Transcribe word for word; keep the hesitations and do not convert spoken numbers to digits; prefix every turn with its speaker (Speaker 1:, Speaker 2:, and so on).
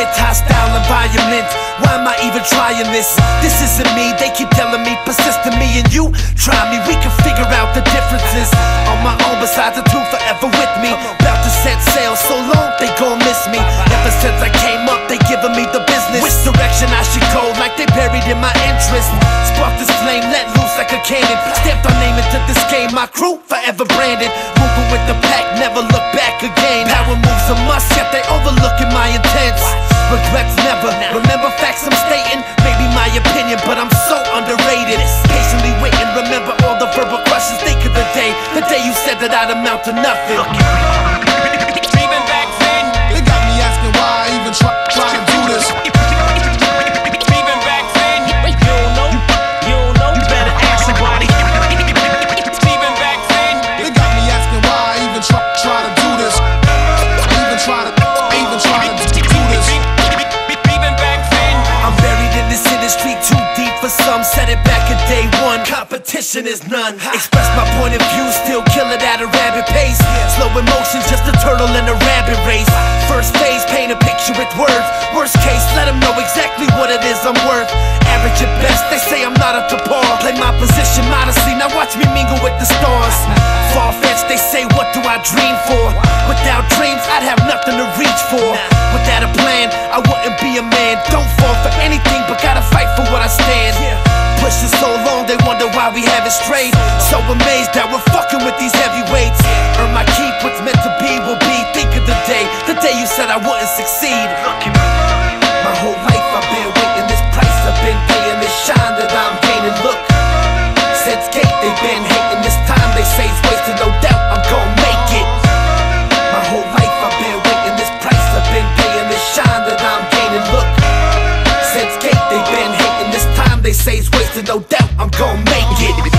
Speaker 1: with hostile environment. Why am I even trying this? This isn't me, they keep telling me, persist in me. And you, try me, we can figure out the differences. On my own, besides the two forever with me. About to set sail, so long they gon' miss me. Ever since I came up, they giving me the business. Which direction I should go, like they buried in my interest. Spark this flame, let loose like a cannon. Stamped our name into this game, my crew forever branded. Moving with the pack, never look back again. Power moves a must, yet they overlooking my intents. Regrets never, remember facts I'm stating. Maybe my opinion, but I'm so underrated. Patiently waiting, remember all the verbal questions. Think of the day, the day you said that I'd amount to nothing.
Speaker 2: Even back then,
Speaker 3: they got me asking why I even try, try to do this.
Speaker 2: even back then, you don't know, you don't know, you better ask somebody. Even back then,
Speaker 3: They got me asking why I even try, try to do this. I even try to, I even try to do this.
Speaker 2: even back then.
Speaker 1: I'm buried in this industry too deep for some. Said it back at day one, competition is none. Express my point of view, still kill it at a rapid pace. Slow emotions, just a turtle in a rabbit race. First phase, paint a picture with words. Worst case, let them know exactly what it is I'm worth. Average at best, they say I'm not up to par. Play my position modestly, now watch me mingle with the stars. Far-fetched, they say what do I dream for? Without dreams, I'd have nothing to reach for. Without a plan, I wouldn't be a man. Don't fall for anything, but gotta fight for what I stand. Pushing so long, they wonder why we have it straight. So amazed that we're fucking with these heavyweights. Earn my keep, what's meant to be will be. Think of the day, the day you said I wouldn't succeed. My whole life I've been waiting, this price I've been paying, this shine that I'm gaining. Look, since gate they've been hating, this time they say it's wasted, no doubt I'm gon' make it. My whole life I've been waiting, this price I've been paying, this shine that I'm gaining. Look, since gate they've been hating, this time they say it's wasted, no doubt I'm gon' make it.